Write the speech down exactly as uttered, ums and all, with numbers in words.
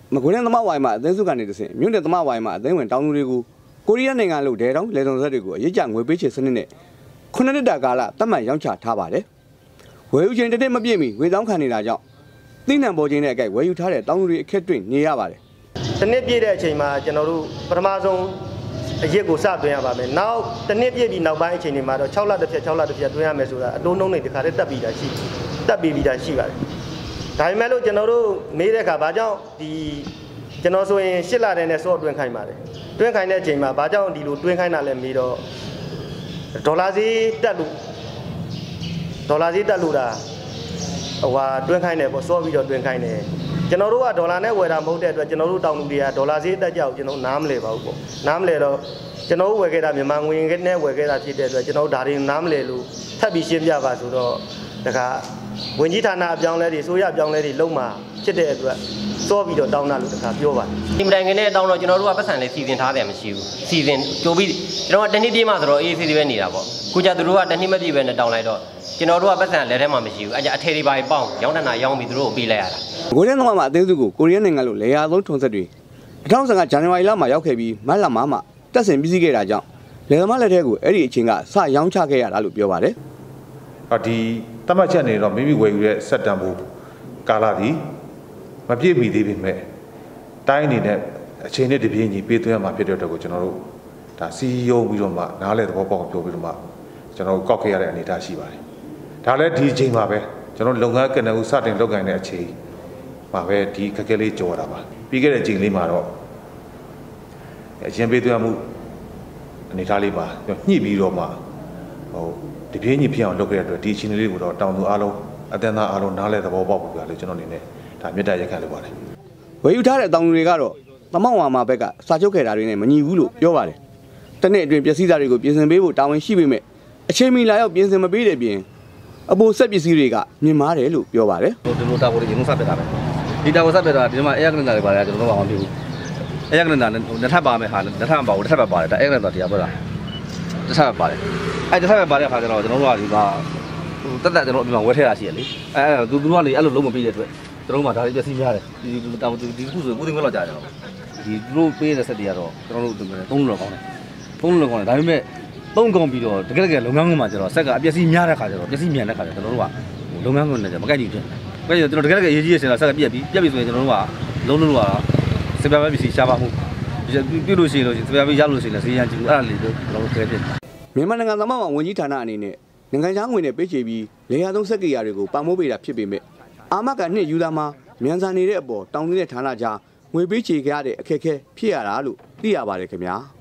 မကွေးနဲ့သမဝိုင်းမှာအသင်းစုကနေတဆင့်မြို့နယ်သမဝိုင်းမှာအသင်းဝင်တောင်းသူတွေကိုကိုရီးယားနိုင်ငံလို့ဒဲတောင်းလေစုံဆက်တွေကိုအရေးကြငွေပေးချေစနစ်နဲ့ခုနှစ်နှစ်တာကာလတတ်မှတ်ရောင်းချထားပါတယ်ဝယ်ယူခြင်းတစ်နှစ်မပြည့်မီဝေတောင်းခံနေတာကြောင့်သိနှံပေါ်ခြင်းနဲ့အကြိုက်ဝယ်ယူထားတဲ့တောင်းသူတွေအခက်တွေ့နေရပါတယ်တစ်နှစ်ပြည့်တဲ့အချိန်မှာကျွန်တော်တို့ပထမဆုံးအရက်ကိုစသွင်းရပါမယ်နောက်တစ်နှစ်ပြည့်ပြီးနောက်ပိုင်းအချိန်တွေမှာတော့၆လတစ်ဖြတ်၆လတစ်ဖြတ်သွင်းရမယ်ဆိုတာအတုံးနှုံးတွေတခါတည်းတက်ပြီးတာရှိတက်ပြီးပြီးတာရှိပါတယ်ဒါပေမဲ့လို့ကျွန်တော်တို့မေးတဲ့အခါဘာကြောင့်ဒီကျွန်တော်ဆိုရင်၈လတည်းနဲ့စောတွင်းခိုင်းပါတယ်တွင်းခိုင်းတဲ့အချိန်မှာဘာကြောင့်ဒီလိုတွင်းခိုင်းတာလဲမေးတော့ဒေါ်လာဈေးတက်လို့ဒေါ်လာဈေးတက်လို့ဒါဟိုဟာတွင်းခိုင်းတယ်ပေါ့စောပြီးတော့တွင်းခိုင်းတယ်ကျွန်တော်တို့ကဒေါ်လာနဲ့ဝယ်တာမဟုတ်တဲ့အတွက်ကျွန်တော်တို့တောင်သူတွေကဒေါ်လာဈေးတက်ကြအောင်ကျွန်တော်နားမလဲပါဘူးပေါ့နားမလဲတော့ကျွန်တော်တို့ဝယ်ခဲ့တာမြန်မာငွေနဲ့ဝယ်ခဲ့တာဖြစ်တဲ့အတွက်ကျွန်တော်တို့ဒါတွေနားမလဲလို့ထပ်ပြီးရှင်းပြပါဆိုတော့ဒါကဝင်ကြီးဌာနအပြောင်းလဲတွေဆိုရအပြောင်းလဲတွေလုံးမှာဖြစ်တဲ့အတွက်စောပြီးတော့တောင်းတာလို့တခါပြောပါတယ်ဒီမတိုင်ခင်နဲ့တောင်းတော့ကျွန်တော်တို့ကပတ်စံလေးစီစဉ်ထားတယ်မရှိဘူးစီစဉ်ကြိုပြီးကျွန်တော်ကတနေ့ပြေးမှဆိုတော့အေးစီစီပဲနေတာပေါ့ခုကျသူတို့ကတနေ့မပြေးပဲနဲ့တောင်းလိုက်တော့ကျွန်တော်တို့ကပတ်စံလက်ထဲမှာမရှိဘူးအဲကြအထည်တွေပါပေါင်းရောင်းတနာရောင်းပြီးသူတို့ကိုပေးလိုက်ရတာကိုရီးယားနိုင်ငံမှာအသင်းစုကိုကိုရီးယားနိုင်ငံလို့လေယာသုံးထုံဆက်တွေ၂၀၁၅ဇန်နဝါရီလမှာရောက်ခဲ့ပြီးမတ်လမှာမှတက်ဆင်ပြီးစီးခဲ့တာကြောင့်လေသမားလက်ထဲကိုအဲ့ဒီအချိန်ကစရောင်းချခဲ့ရတာလို့ပြောပါတယ်။ဒီတတ်မှတ်ချက်နေတော့မိမိဝယ်ယူတဲ့စက်တံဖို့ကာလဒီမပြည့်မီသေးပေမဲ့တိုင်းအနေနဲ့အချိန်နဲ့တပြေးညီပေးသွင်းရမှာဖြစ်တဲ့အတွက်ကိုကျွန်တော်တို့ဒါစီယုံပြီးတော့မှနားလဲသဘောပေါက်ပြောပြီးတော့မှကျွန်တော်တို့ကောက်ခဲ့ရတဲ့အနေအထားရှိပါတယ်။ဒါလည်းဒီအချိန်မှာပဲကျွန်တော်လုပ်ငန်းကဏ္ဍကိုစတင်လုပ်ကိုင်တဲ့အချိန်မှာပဲဒီခက်ခဲလေးကြော်တာပါပြီးခဲ့တဲ့အချိန်လေးမှာတော့အရင်ပေးသွင်းမှုအနေထားလေးပါညှိပြီးတော့မှဟိုတပြေးညီဖြစ်အောင်လုပ်ခဲ့တဲ့အတွက်ဒီအချိန်လေးကိုတော့တောင်သူအားလုံးအသင်းသားအားလုံးနားလဲသဘောပေါက်ပြီးပါလေကျွန်တော်အနေနဲ့ဒါမြတ်တရက်ခံလိုပါတယ်ဝယ်ယူထားတဲ့တောင်သူတွေကတော့သမဝါမာဘက်ကစာချုပ်ခဲ့တာတွေနဲ့မညီဘူးလို့ပြောပါတယ်တနေ့အတွင်းပစ္စည်းသားတွေကိုပြင်ဆင်ပေးဖို့တာဝန်ရှိပေမဲ့အချိန်မီလာရောက်ပြင်ဆင်မပေးတဲ့ပြင်အပိုဆက်ပစ္စည်းတွေကမြင်မာတယ်လို့ပြောပါတယ်ဒီလိုတာကိုရင်စပ်ပြတာပဲဒီတာကိုစပ်ပြတာဒီမှာအေးကလန်တာတွေပါတယ်ကျွန်တော်တို့ကမဖြစ်ဘူးအေးကလန်တာနှစ်ထပ်ပါမယ်ဟာနှစ်ထပ်မပါဘူးတစ်ထပ်ပဲပါတယ်ဒါအေးကလန်တာတရားပြောတာတစ်ထပ်ပဲပါတယ်အဲတစ်ထပ်ပဲပါတဲ့အခါကျတော့ကျွန်တော်တို့ကဒီမှာတက်တက်ကျွန်တော်ဒီမှာဝယ်ထည့်တာရှိရလေအဲသူတို့ကလေအဲ့လိုလုံးမပေးတဲ့အတွက်ကျွန်တော်တို့မှဒါလေးပစ္စည်းများတယ်ဒီတာဒီခုဆိုကိုသိန်းခွဲလောက်ကြာတယ်ဒီသူတို့ပေးတဲ့စက်တွေကတော့ကျွန်တော်တို့သုံးလို့ကောင်းတယ်သုံးလို့ကောင်းတယ်ဒါပေမဲ့သုံးကုန်ပြီးတော့တကယ်တကယ်လုပ်ငန်းခွင်မှာကျတော့ဆက်ကအပျက်စီးများတဲ့ခါကျတော့ပျက်စီးမြန်တဲ့ခါကျတော့ကျွန်တော်တို့ကလုပ်ငန်းခွင်နဲ့မကိုက်ကြည့်ဖြစ်တယ်။ကျွန်တော်တကယ်တကယ်အရေးကြီးတဲ့ဆင်တော့ဆက်ကပြက်ပြီးပြက်ပြီးဆိုရင်ကျွန်တော်တို့ကလုံးလုံးတော့စပယ်ပဲပစ္စည်းရှားပါမှုပြုလို့ရှိရင်လို့စပယ်ပဲရလို့ရှိရင်ဈေးရကြည့်ဘူးအဲ့ဒါလေးတော့ကျွန်တော်တို့ခဲဖြစ်မြန်မာနိုင်ငံသမဝဝန်ကြီးဌာနအနေနဲ့နိုင်ငံခြားငွေနဲ့ပေးချေပြီးလေယာသုံးစက်ကီယာတွေကိုပံ့ပိုးပေးတာဖြစ်ပေမဲ့အာမကနှစ်ယူသားမှာမြန်ဆန်နေတဲ့အပေါ်တောင်းနေတဲ့ဌာနကြားငွေပေးချေကြတဲ့အခက်အခဲဖြစ်ရတာလို့သိရပါတယ်ခင်ဗျာ။